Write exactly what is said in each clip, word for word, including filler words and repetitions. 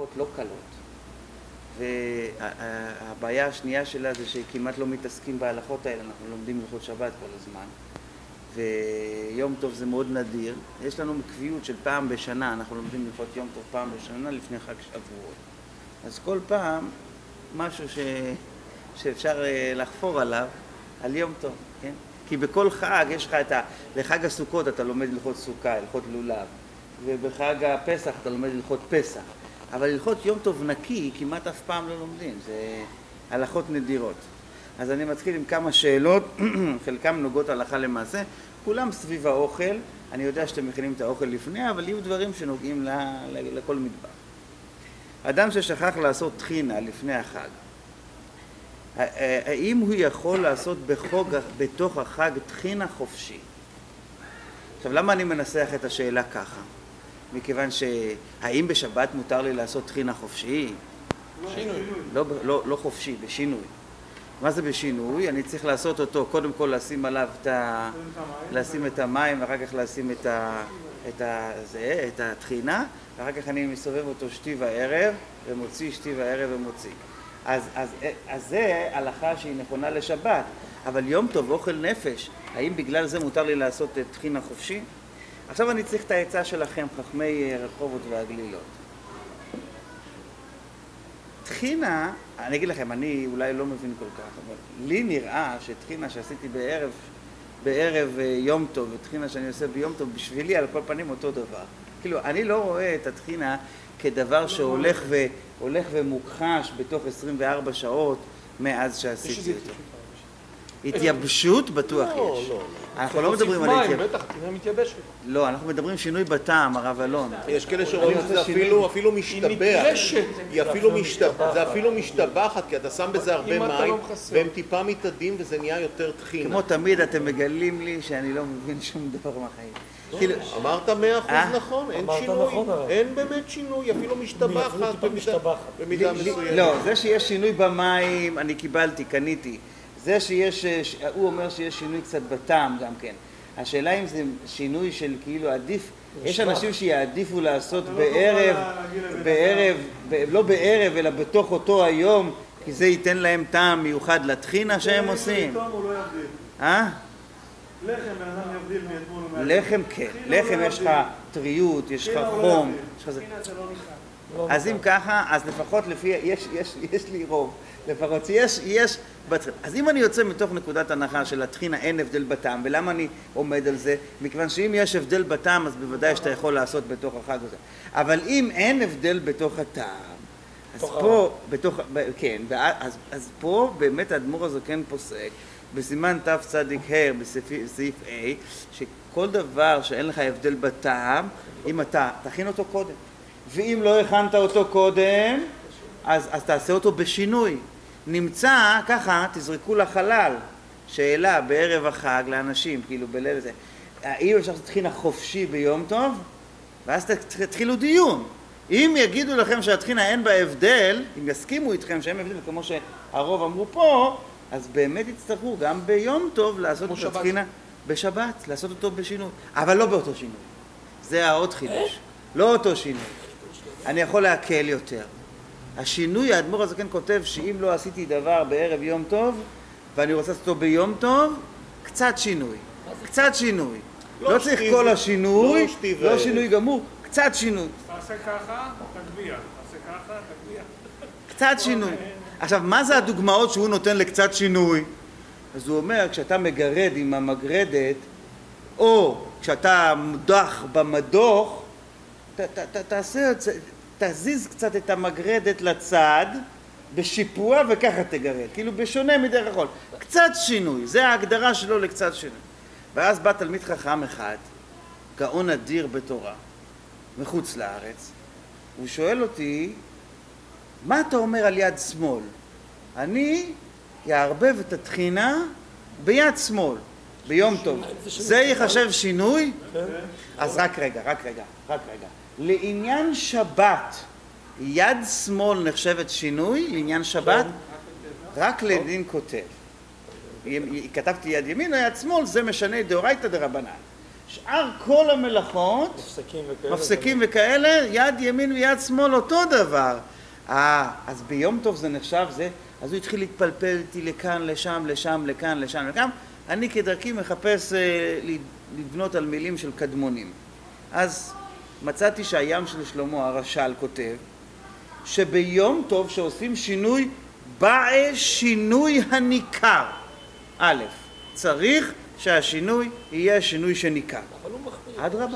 לא קלות. והבעיה השנייה שלה זה שכמעט לא מתעסקים בהלכות האלה, אנחנו לומדים הלכות שבת כל הזמן. ויום טוב זה מאוד נדיר. יש לנו מקביעות של פעם בשנה, אנחנו לומדים הלכות יום טוב פעם בשנה לפני חג שבועות. אז כל פעם משהו ש... שאפשר לחפור עליו, על יום טוב, כן? כי בכל חג יש לך את ה... לחג הסוכות אתה לומד הלכות סוכה, הלכות לולב, ובחג הפסח אתה לומד הלכות פסח. אבל הלכות יום טוב נקי כמעט אף פעם לא לומדים, זה הלכות נדירות. אז אני מתחיל עם כמה שאלות, חלקם נוגעות הלכה למעשה, כולם סביב האוכל, אני יודע שאתם מכינים את האוכל לפני, אבל יהיו דברים שנוגעים לכל מטבח. אדם ששכח לעשות תחינה לפני החג, האם הוא יכול לעשות בחוג, בתוך החג תחינה חופשי? עכשיו, למה אני מנסח את השאלה ככה? מכיוון שהאם בשבת מותר לי לעשות תחינה חופשי? שינוי. לא, לא, לא חופשי, בשינוי. מה זה בשינוי? אני צריך לעשות אותו, קודם כל לשים עליו את ה... לשים את המים, ואחר כך לשים את ה... את ה... זה, את התחינה, ואחר כך אני מסובב אותו שתי וערב, ומוציא שתי וערב ומוציא. אז, אז, אז זה הלכה שהיא נכונה לשבת, אבל יום טוב אוכל נפש, האם בגלל זה מותר לי לעשות תחינה חופשי? עכשיו אני צריך את העצה שלכם, חכמי רחובות והגלילות. תחינה, אני אגיד לכם, אני אולי לא מבין כל כך, אבל לי נראה שתחינה שעשיתי בערב, בערב יום טוב, ותחינה שאני עושה ביום טוב, בשבילי על כל פנים אותו דבר. כאילו, אני לא רואה את התחינה כדבר שהולך ו, הולך ומוכחש בתוך עשרים וארבע שעות מאז שעשיתי אותו. התייבשות בטוח יש. לא, לא. אנחנו לא מדברים על התייבשות. מים, בטח, תחינה מתייבשת. לא, אנחנו מדברים שינוי בטעם, הרב אלון. יש כאלה שרואים שזה אפילו משתבח. היא אפילו משתבחת. זה אפילו משתבחת, כי אתה שם בזה הרבה מים, והם טיפה מתאדים וזה נהיה יותר תחינה. כמו תמיד אתם מגלים לי שאני לא מבין שום דבר מהחיים. אמרת מאה אחוז נכון, אין שינוי, אין באמת שינוי, אפילו משתבחת במידה מסוימת. לא, זה שיש שינוי במים, אני קיבלתי, קניתי. זה שיש, הוא אומר שיש שינוי קצת בטעם גם כן. השאלה אם זה שינוי של כאילו עדיף, יש אנשים שיעדיפו לעשות בערב, בערב, לא בערב אלא בתוך אותו היום, כי זה ייתן להם טעם מיוחד לתחינה שהם עושים. אה? לחם, בן אדם יבדיל מאתמול. לחם כן, לחם יש לך טריות, יש לך חום. אז אם ככה, אז לפחות לפי, יש, יש, יש לי רוב, לפחות יש, יש, אז אם אני יוצא מתוך נקודת הנחה של התחינה אין הבדל בטעם, ולמה אני עומד על זה? מכיוון שאם יש הבדל בטעם, אז בוודאי שאתה יכול לעשות בתוך החג הזה. אבל אם אין הבדל בתוך הטעם, אז פה, בתוך, כן, אז, אז פה באמת האדמו"ר הזה כן פוסק, בסימן ת' צדיק ה' בסעיף A, שכל דבר שאין לך הבדל בטעם, אם אתה תכין אותו קודם. ואם לא הכנת אותו קודם, אז, אז תעשה אותו בשינוי. נמצא, ככה, תזרקו לחלל, שאלה בערב החג לאנשים, כאילו בליל הזה, האם אפשר שתחינה חופשי ביום טוב? ואז תתחילו דיון. אם יגידו לכם שהתחינה אין בה הבדל, אם יסכימו איתכם שאין הבדל, כמו שהרוב אמרו פה, אז באמת יצטרכו גם ביום טוב לעשות את התחינה בשבת, לעשות אותו בשינוי. אבל לא באותו שינוי. זה העוד חידוש. לא אותו שינוי. אני יכול להקל יותר. השינוי, האדמו"ר הזה כן כותב שאם לא עשיתי דבר בערב יום טוב, ואני רוצה לעשות אותו ביום טוב, קצת שינוי. קצת שינוי. לא צריך כל השינוי, לא שינוי גמור, קצת שינוי. תעשה ככה, תגביה. תעשה ככה, תגביה. קצת שינוי. עכשיו, מה זה הדוגמאות שהוא נותן לקצת שינוי? אז הוא אומר, כשאתה מגרד עם המגרדת, או כשאתה מודח במדוך, ת, ת, ת, תעשה, תזיז קצת את המגרדת לצד, בשיפוע וככה תגרד, כאילו בשונה מדרך החול. קצת שינוי, זה ההגדרה שלו לקצת שינוי. ואז בא תלמיד חכם אחד, גאון אדיר בתורה, מחוץ לארץ, הוא שואל אותי, מה אתה אומר על יד שמאל? אני יערבב את התחינה ביד שמאל, ביום טוב. זה יחשב שינוי? אז רק רגע, רק רגע, רק רגע. לעניין שבת, יד שמאל נחשבת שינוי? לעניין שבת? רק לדין כותב. כתבתי יד ימין או יד שמאל, זה משנה דאורייתא דרבנן. שאר כל המלאכות, מפסקים וכאלה, מפסקים וכאלה, יד ימין ויד שמאל אותו דבר. אה, אז ביום טוב זה נחשב זה, אז הוא התחיל להתפלפל איתי לכאן, לשם, לשם, לכאן, לשם, לכאן. אני כדרכי מחפש אה, לבנות על מילים של קדמונים. אז מצאתי שהים של שלמה הרש"ל כותב, שביום טוב שעושים שינוי, בא שינוי הניכר. א', צריך שהשינוי יהיה שינוי שניכר. אבל הוא מחמיא. אדרבה,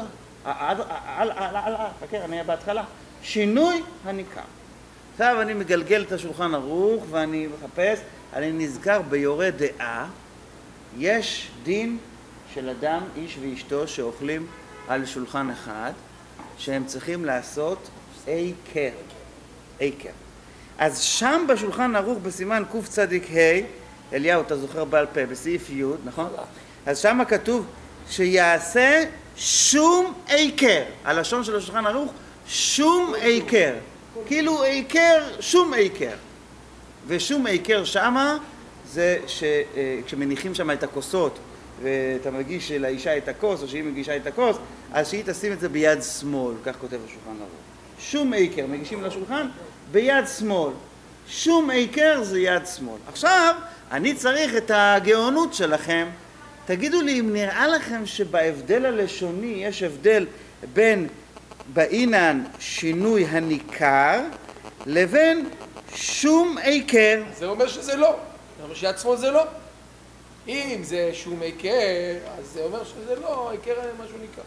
חכה, אני אהיה בהתחלה. שינוי הניכר. עכשיו אני מגלגל את השולחן ערוך ואני מחפש, אני נזכר ביורה דעה, יש דין של אדם, איש ואשתו, שאוכלים על שולחן אחד, שהם צריכים לעשות עיקר. עיקר. אז שם בשולחן ערוך בסימן קצ"ה, אליהו, אתה זוכר בעל פה, בסעיף י', נכון? אז שם כתוב שיעשה שום עיקר. הלשון של השולחן ערוך, שום עיקר. כאילו עיקר, שום עיקר. ושום עיקר שמה זה שכשמניחים שם את הכוסות ואתה מגיש לאישה את הכוס או שהיא מגישה את הכוס, אז שהיא תשים את זה ביד שמאל, כך כותב השולחן ערוך. שום עיקר, מגישים לשולחן ביד שמאל. שום עיקר זה יד שמאל. עכשיו אני צריך את הגאונות שלכם. תגידו לי אם נראה לכם שבהבדל הלשוני יש הבדל בין באינן שינוי הניכר לבין שום עיקר. זה אומר שזה לא. זה אומר שיד שמאל זה לא. אם זה שום עיקר, אז זה אומר שזה לא, עיקר משהו ניכר.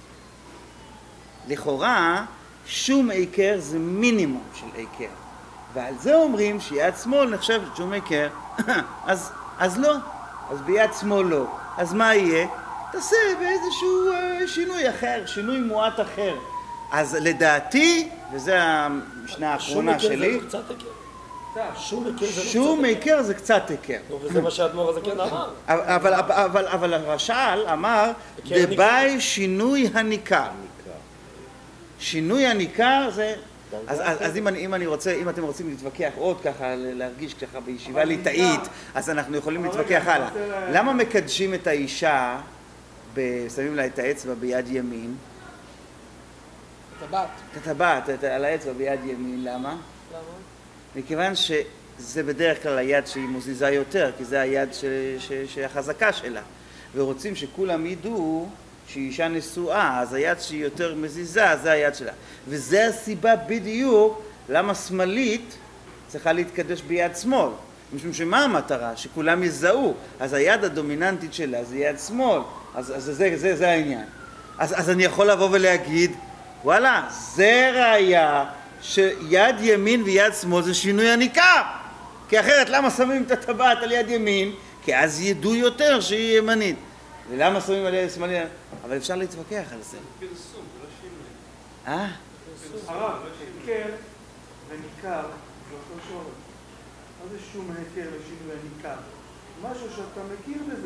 לכאורה, שום עיקר זה מינימום של עיקר. ועל זה אומרים שיד שמאל נחשב שום עיקר. אז, אז לא. אז ביד שמאל לא. אז מה יהיה? תעשה באיזשהו אה, שינוי אחר, שינוי מועט אחר. אז לדעתי, וזה המשנה האחרונה שלי, שום עיקר זה קצת עיקר. וזה מה שהאדמו"ר הזה כן אמר. אבל, אבל, אבל הרש"ל אמר, דבאי שינוי הניכר. שינוי הניכר זה... אז, אז, אז אם, אני, אם אני רוצה, אם אתם רוצים להתווכח עוד ככה, להרגיש ככה בישיבה ליטאית, אז אנחנו יכולים להתווכח הלאה. למה מקדשים את האישה, שמים לה את האצבע ביד ימין? את הטבעת. את הטבעת, על האצבע ביד ימין, למה? למה? מכיוון שזה בדרך כלל היד שהיא מוזיזה יותר, כי זה היד ש, ש, שהחזקה שלה. ורוצים שכולם ידעו שהיא אישה נשואה, אז היד שהיא יותר מזיזה, זה היד שלה. וזה הסיבה בדיוק למה שמאלית צריכה להתקדש ביד שמאל. משום שמה המטרה? שכולם יזהו. אז היד הדומיננטית שלה זה יד שמאל. אז, אז זה, זה, זה העניין. אז, אז אני יכול לבוא ולהגיד, וואלה, זה ראיה שיד ימין ויד שמאל זה שינוי הניכר. כי אחרת למה שמים את הטבעת על יד ימין? כי אז ידעו יותר שהיא ימנית. ולמה שמים על יד שמאלית? אבל אפשר להתווכח על זה. פרסום, זה לא שינוי. אה? הרב, עיקר וניכר זה אותו שורש. מה זה שום היכר לשינוי הניכר? משהו שאתה מכיר בזה.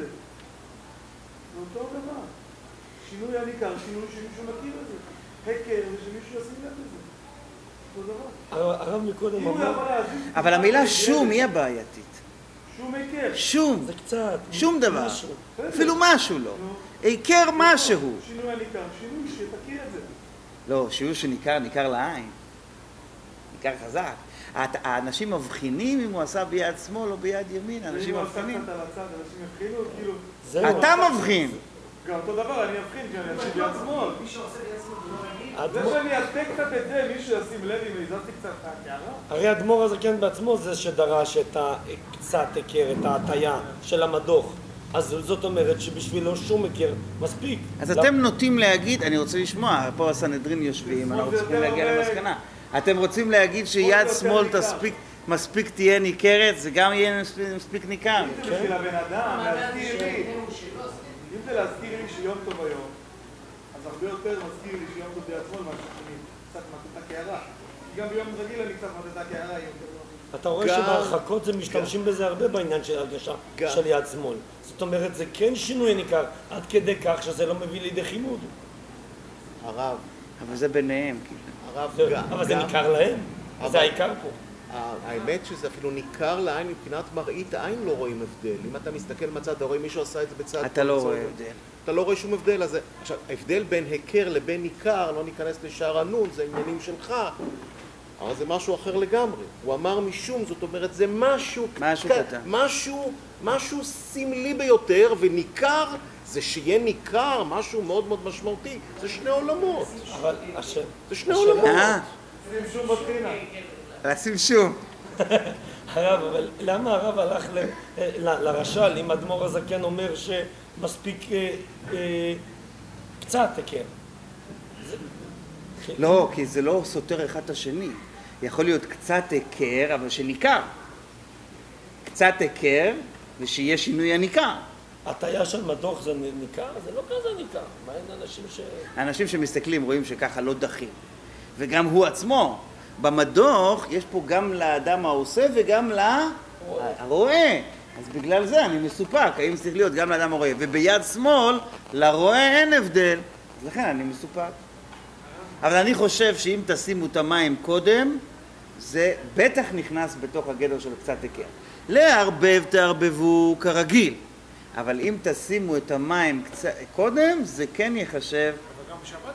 זה אותו דבר. שינוי הניכר, שינוי שמישהו מכיר בזה. היכר זה שמישהו ישים לב בזה. אותו דבר. הרב מקודם אמר... אבל המילה שום היא הבעייתית. שום היכר. שום. זה קצת. שום דבר. אפילו משהו לא. עיקר משהו. שינוי הניכר, שינוי שתכיר את זה. לא, שינוי שניכר, ניכר לעין. ניכר חזק. האנשים מבחינים אם הוא עשה ביד שמאל או ביד ימין, אנשים מבחינים. אם הוא עשה קצת על הצד, אנשים מבחינו, כאילו... אתה מבחין. גם אותו דבר, אני מבחין כשאני אעשה ביד שמאל. מישהו עושה ביד שמאל ולא רגיל? זה שאני אעשה קצת את זה, מישהו ישים לב אם הזזתי קצת את הקערה? הרי האדמו"ר הזה כן בעצמו זה שדרש את הקצת היכר, את ההטיה של המדוך. אז זאת אומרת שבשבילו שום היכר מספיק. אז אתם נוטים להגיד, אני רוצה לשמוע, פה הסנהדרין יושבים, אנחנו צריכים להגיע למסקנה. אתם רוצים להגיד שיד שמאל תספיק, מספיק תהיה ניכרת, זה גם יהיה מספיק ניכר. אם זה בשביל הבן אדם, להזכיר לי. אם זה להזכיר לי שיום טוב היום, אז הרבה יותר מזכיר לי שיום טוב ביד שמאל, מה שאני קצת מטה את הקערה. כי גם ביום רגיל אני קצת מטה את הקערה יום טוב. אתה רואה שבהרחקות זה משתמשים בזה הרבה בעניין של הרגשה של יד שמאל. זאת אומרת, זה כן שינוי ניכר, עד כדי כך שזה לא מביא לידי חימוד. הרב. אבל זה ביניהם, כאילו. הרב, אבל זה ניכר להם, זה העיקר פה. האמת שזה אפילו ניכר לעין, מבחינת מראית העין לא רואים הבדל. אם אתה מסתכל מצד, אתה רואה מישהו עשה את זה בצד... אתה לא רואה הבדל. אתה לא רואה שום הבדל. אז עכשיו, ההבדל בין היכר לבין ניכר, לא ניכנס לשער הנון, זה עניינים שלך. אבל זה משהו אחר לגמרי. הוא אמר משום, זאת אומרת, זה משהו... משהו קטן. משהו, משהו סמלי ביותר, וניכר, זה שיהיה ניכר, משהו מאוד מאוד משמעותי. זה שני עולמות. אבל השם... זה שני עולמות. אה, שים שום בטחינה. לשים שום. הרב, אבל למה הרב הלך ל- ל- לרש"ל, אם אדמו"ר הזקן אומר שמספיק אה, אה, קצת היכר? זה- לא, כי זה לא סותר אחד את השני. יכול להיות קצת היכר, אבל שניכר. קצת היכר, ושיהיה שינוי הניכר. הטיה של מדוך זה נ- ניכר? זה לא כזה ניכר. מה אין אנשים ש... האנשים שמסתכלים רואים שככה לא דחים. וגם הוא עצמו. במדוך יש פה גם לאדם העושה וגם לרואה. אז בגלל זה אני מסופק, האם צריך להיות גם לאדם הרואה. וביד שמאל, לרואה אין הבדל. אז לכן אני מסופק. אבל אני חושב שאם תשימו את המים קודם, זה בטח נכנס בתוך הגדר של קצת היכר. לערבב תערבבו כרגיל. אבל אם תשימו את המים קצת קודם, זה כן יחשב. אבל גם בשבת?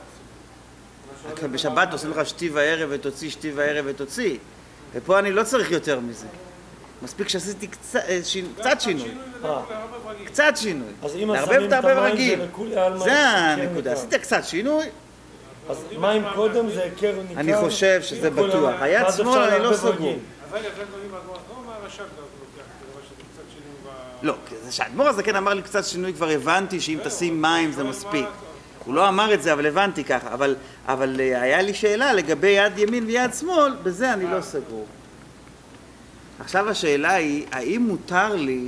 בשבת עושים לך שתי וערב ותוציא, שתי וערב ותוציא. ופה אני לא צריך יותר מזה. מספיק שעשיתי קצת, קצת שינוי. קצת שינוי. אז אם לערבב שמים את תערבב המים רגיל. זה לכולי עלמא זה כן הנקודה. ניכר. עשית קצת שינוי, אז מים קודם זה היכר ניכר? אני חושב שזה לכולי בטוח. עלמא. היד ואז שמאל אפשר אני לא לערבב סגור. רגיל. אבל יפה דברים מהגמרא, לא מה הרש"ב לוקח, זה דבר שזה קצת שינוי ב... לא, כי זה שהאדמו"ר הזקן אמר לי קצת שינוי, כבר הבנתי שאם תשים מים זה מספיק. הוא לא אמר את זה, אבל הבנתי ככה. אבל, אבל היה לי שאלה לגבי יד ימין ויד שמאל, בזה אני לא סגור. עכשיו השאלה היא, האם מותר לי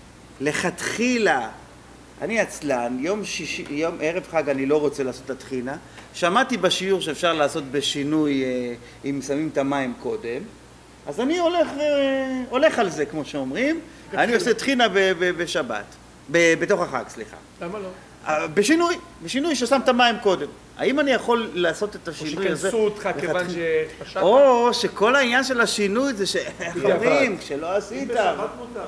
לכתחילה, אני עצלן, יום שישי, יום ערב חג אני לא רוצה לעשות את התחינה, שמעתי בשיעור שאפשר לעשות בשינוי אה, אם שמים את המים קודם, אז אני הולך, אה, הולך על זה כמו שאומרים, אני עושה תחינה ב- ב- בשבת, ב- בתוך החג, סליחה. למה לא? בשינוי, בשינוי ששם את המים קודם. האם אני יכול לעשות את השינוי הזה? או שכנסו אותך כיוון שפשטת? או שכל העניין של השינוי זה שאחרים, כשלא עשית. בשבת מותר.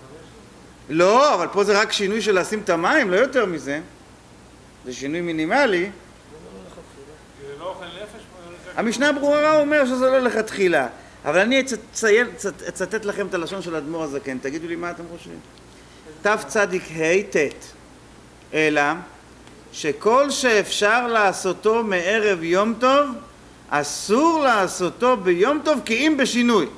לא, אבל פה זה רק שינוי של לשים את המים, לא יותר מזה. זה שינוי מינימלי. זה לא אוכל נפש? המשנה ברורה אומר שזה לא לכתחילה. אבל אני אציין, אצטט לכם את הלשון של האדמו"ר הזקן. תגידו לי מה אתם חושבים. תצ"ה ט' אלא שכל שאפשר לעשותו מערב יום טוב, אסור לעשותו ביום טוב כי אם בשינוי.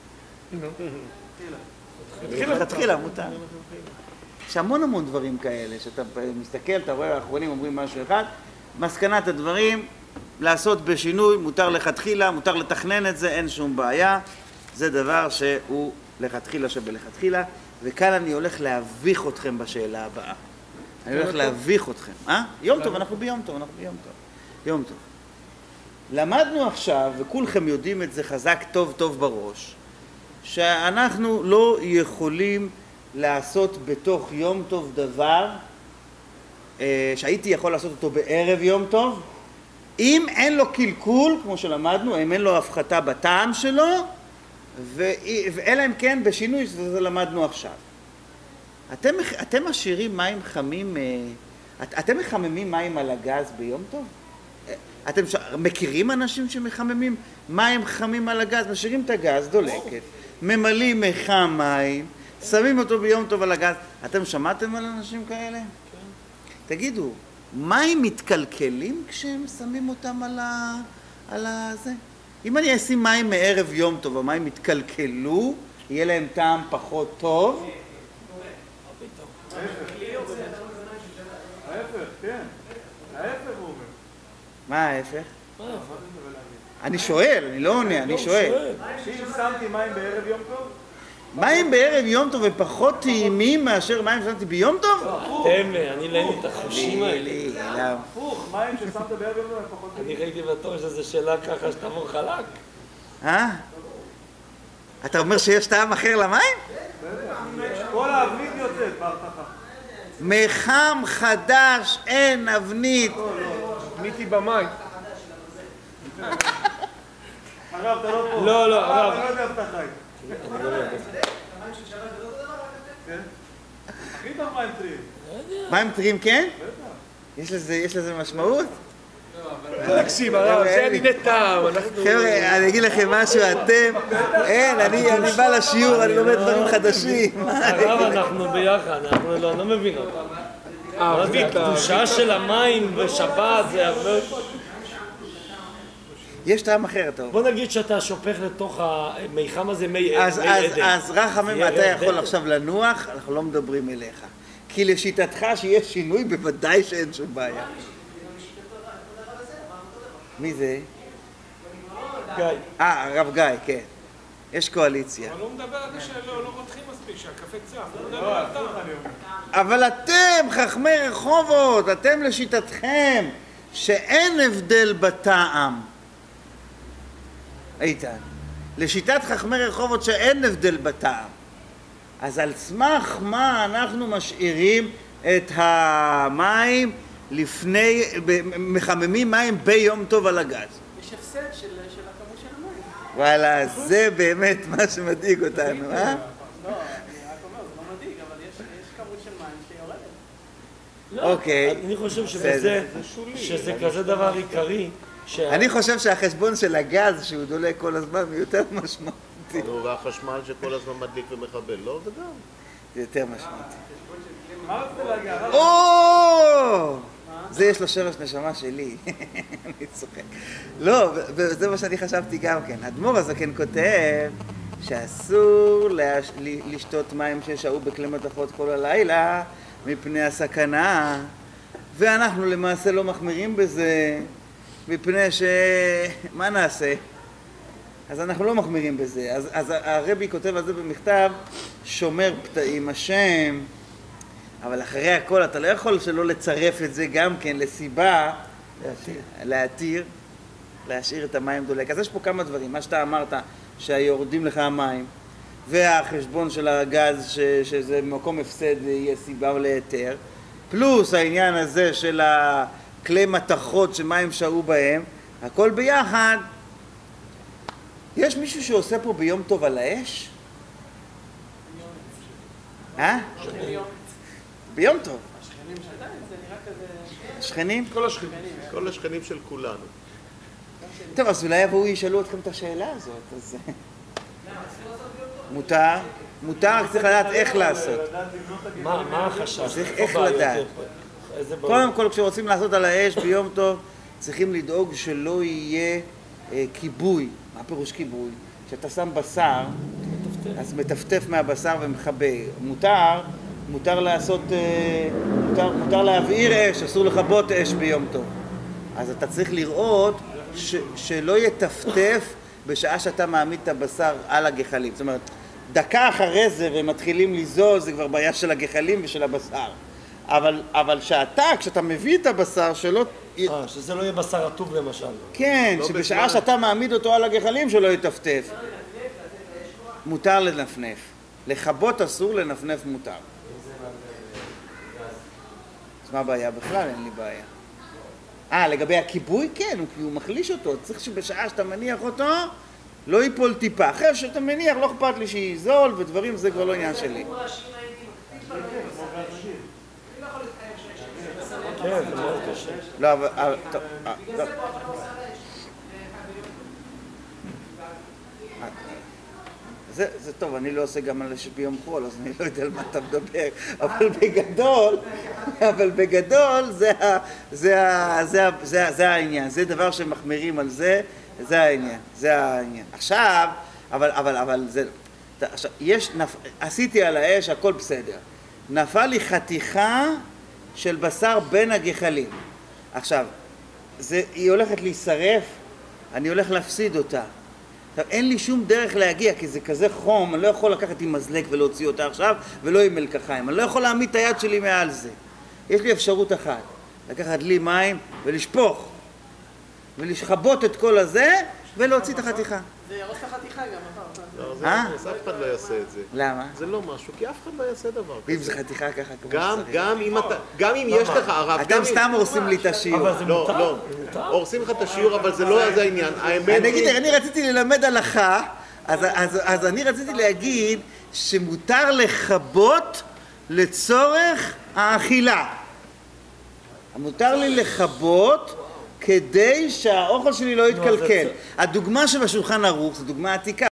תתחילה, מותר. יש המון המון דברים כאלה, שאתה מסתכל, אתה רואה, האחרונים אומרים משהו אחד, מסקנת הדברים, לעשות בשינוי, מותר לכתחילה, מותר לתכנן את זה, אין שום בעיה. זה דבר שהוא לכתחילה שבלכתחילה, וכאן אני הולך להביך אתכם בשאלה הבאה. אני הולך להביך אתכם. אה? יום טוב, אנחנו ביום טוב, אנחנו ביום טוב. יום טוב. למדנו עכשיו, וכולכם יודעים את זה חזק טוב טוב בראש, שאנחנו לא יכולים לעשות בתוך יום טוב דבר, שהייתי יכול לעשות אותו בערב יום טוב, אם אין לו קלקול, כמו שלמדנו, אם אין לו הפחתה בטעם שלו, ואלא אם כן בשינוי שזה למדנו עכשיו. אתם, אתם משאירים מים חמים, את, אתם מחממים מים על הגז ביום טוב? אתם ש... מכירים אנשים שמחממים מים חמים על הגז? משאירים את הגז, דולקת, ממלאים מחם מים, שמים אותו ביום טוב על הגז. אתם שמעתם על אנשים כאלה? כן. תגידו, מים מתקלקלים כשהם שמים אותם על ה... על הזה? אם אני אשים מים מערב יום טוב, המים מתקלקלו, יהיה להם טעם פחות טוב? ההפך, כן. ההפך הוא אומר. מה ההפך? אני שואל, אני לא עונה, אני שואל. שאם שמתי מים בערב יום טוב? מים בערב יום טוב הם פחות טעימים מאשר מים ששמתי ביום טוב? תן לי, אני אין לי את החושים האלה. לי, למה? הפוך, מים ששמת בערב יום טוב הם פחות... אני ראיתי בתור שזו שאלה ככה שתעבור חלק. אה? אתה אומר שיש טעם אחר למים? כל האבנית יוצאת בהרתחה. מחם חדש אין אבנית. מיתי במים. הרב, אתה לא פה. לא, לא, הרב. הרב. אני לא יודע איפה אתה חי. אני לא יודע. המים של שבת זה לא אותו דבר, כן? הכי טוב מים טריים. מים טריים כן? בטח. יש לזה, יש לזה משמעות? תקשיב, הרב, זה ענייני טעם, אנחנו... חבר'ה, אני אגיד לכם משהו, אתם... אין, אני אני בא לשיעור, אני לומד דברים חדשים. הרב, אנחנו ביחד, אנחנו לא לא מבין אותם. הקדושה של המים בשבת זה הרבה... יש טעם אחר, טוב. בוא נגיד שאתה שופך לתוך המיחם הזה מי אז, מי אז, עדן. אז רחמים, זה אתה יהיה יכול עדן. עכשיו לנוח, אנחנו לא מדברים אליך. כי לשיטתך שיש שינוי, בוודאי שאין שום בעיה. מי זה? גיא. אה, הרב גיא, כן. יש קואליציה. אבל הוא מדבר על זה שלא לא רותחים מספיק, שהקפה צף, הוא מדבר לא, על הפוך טעם. אני אומר. אבל אתם, חכמי רחובות, אתם לשיטתכם, שאין הבדל בטעם. איתן, לשיטת חכמי רחובות שאין הבדל בטעם. אז על סמך מה אנחנו משאירים את המים לפני, מחממים מים ביום טוב על הגז? יש הפסד של של הכמות של המים. וואלה, זה באמת מה שמדאיג אותנו, אה? לא, אני רק אומר, זה לא מדאיג, אבל יש יש כמות של מים שיורדת. לא, אוקיי. אני חושב בסדר. שבזה, שזה כזה דבר עיקרי, שה- אני חושב שהחשבון של הגז שהוא דולק כל הזמן הוא יותר משמעותי. נו, והחשמל שכל הזמן מדליק ומחבל, לא? זה גם. זה יותר משמעותי. מה רצית להגיד? הרב? או! זה יש לו שורש נשמה שלי. אני צוחק. לא, וזה מה שאני חשבתי גם כן. האדמו"ר הזקן כותב שאסור להש... לשתות מים ששהו בכלי מתכות כל הלילה מפני הסכנה, ואנחנו למעשה לא מחמירים בזה מפני ש... מה נעשה? אז אנחנו לא מחמירים בזה. אז, אז הרבי כותב על זה במכתב, שומר פתאים השם, אבל אחרי הכל אתה לא יכול שלא לצרף את זה גם כן לסיבה להתיר, להשאיר את המים דולק. אז יש פה כמה דברים, מה שאתה אמרת שיורדים לך המים, והחשבון של הגז ש, שזה מקום הפסד יהיה סיבה להיתר, פלוס העניין הזה של הכלי מתכות שמים שהו בהם, הכל ביחד. יש מישהו שעושה פה ביום טוב על האש? אה? ביום טוב. השכנים שעדיין זה נראה כזה... שכנים? כל השכנים. כל השכנים של כולנו. טוב, אז אולי יבואו ישאלו אתכם את השאלה הזאת, אז... מותר, מותר, רק צריך לדעת איך לעשות. מה מה החשש? צריך איפה איך הבעיות? לדעת. איפה? איזה בעיות? קודם כל, כשרוצים לעשות על האש ביום טוב, צריכים לדאוג שלא יהיה אה, כיבוי. מה פירוש כיבוי? כשאתה שם בשר, אז מטפטף מהבשר ומכבה. מותר, מותר לעשות, אה, מותר, מותר להבעיר אש, אסור לכבות אש ביום טוב. אז אתה צריך לראות ש, שלא יטפטף בשעה שאתה מעמיד את הבשר על הגחלים. זאת אומרת, דקה אחרי זה והם מתחילים לזוז, זה כבר בעיה של הגחלים ושל הבשר. אבל, אבל שאתה, כשאתה מביא את הבשר, שלא... אה, שזה לא יהיה בשר רטוב למשל. כן, לא שבשעה בזמן. שאתה מעמיד אותו על הגחלים שלא יטפטף. מותר לנפנף. לכבות אסור, לנפנף מותר. אז מה הבעיה? בכלל אין לי בעיה. אה, לגבי הכיבוי? כן, הוא, הוא מחליש אותו. צריך שבשעה שאתה מניח אותו, לא ייפול טיפה. אחרי שאתה מניח, לא אכפת לי שיזול ודברים, זה כבר לא עניין שלי. כן, זה מאוד קשה. לא, אבל... אבל- טוב, אה, טוב. זה, זה טוב, אני לא עושה גם על אש ביום חול, אז אני לא יודע על מה אתה מדבר, אבל בגדול, אבל בגדול זה, ה, זה, ה, זה, ה, זה, ה, זה העניין, זה דבר שמחמירים על זה, זה העניין, זה העניין. עכשיו, אבל, אבל, אבל זה, עכשיו, יש, נפ, עשיתי על האש, הכל בסדר. נפל לי חתיכה של בשר בין הגחלים. עכשיו, זה, היא הולכת להישרף, אני הולך להפסיד אותה. עכשיו, אין לי שום דרך להגיע, כי זה כזה חום, אני לא יכול לקחת עם מזלג ולהוציא אותה עכשיו, ולא עם מלקחיים. אני לא יכול להעמיד את היד שלי מעל זה. יש לי אפשרות אחת, לקחת לי מים ולשפוך, ולשחבות את כל הזה, ולהוציא את החתיכה. זה ירוס את החתיכה גם, לא, זה אה? לא, אז אף אחד לא יעשה את זה. למה? זה לא משהו, כי אף אחד לא יעשה דבר ואם כזה. זה חתיכה ככה כמו גם, שצריך. גם אם אתה, גם אם יש לך הרב, גם אתם אם... סתם הורסים לי את השיעור. אבל זה לא, מותר? לא, זה מותר? הורסים לך את השיעור, אבל זה לא זה העניין. האמת אני אגיד, היא... אני רציתי ללמד הלכה, אז, אז, אז אני רציתי להגיד שמותר לכבות לצורך האכילה. מותר לי לכבות כדי שהאוכל שלי לא יתקלקל. הדוגמה שבשולחן ערוך זו דוגמה עתיקה.